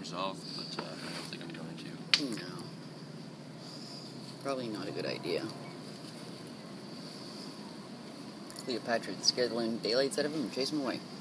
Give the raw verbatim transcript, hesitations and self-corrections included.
myself, but uh, I don't think I'm going to. No. Probably not a good idea. Cleopatra scared the living daylights out of him and chased him away.